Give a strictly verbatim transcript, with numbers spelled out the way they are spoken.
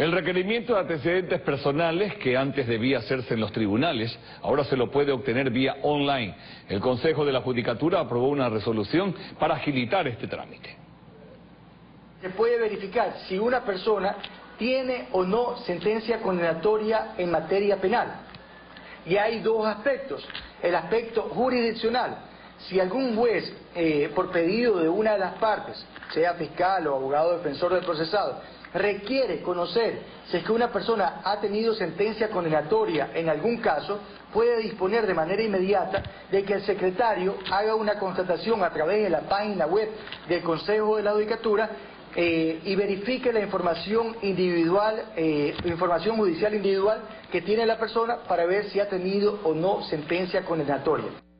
El requerimiento de antecedentes personales, que antes debía hacerse en los tribunales, ahora se lo puede obtener vía online. El Consejo de la Judicatura aprobó una resolución para agilitar este trámite. Se puede verificar si una persona tiene o no sentencia condenatoria en materia penal. Y hay dos aspectos. El aspecto jurisdiccional. Si algún juez, eh, por pedido de una de las partes, sea fiscal o abogado defensor del procesado, requiere conocer si es que una persona ha tenido sentencia condenatoria en algún caso, puede disponer de manera inmediata de que el secretario haga una constatación a través de la página web del Consejo de la Judicatura eh, y verifique la información individual, eh, información judicial individual que tiene la persona para ver si ha tenido o no sentencia condenatoria.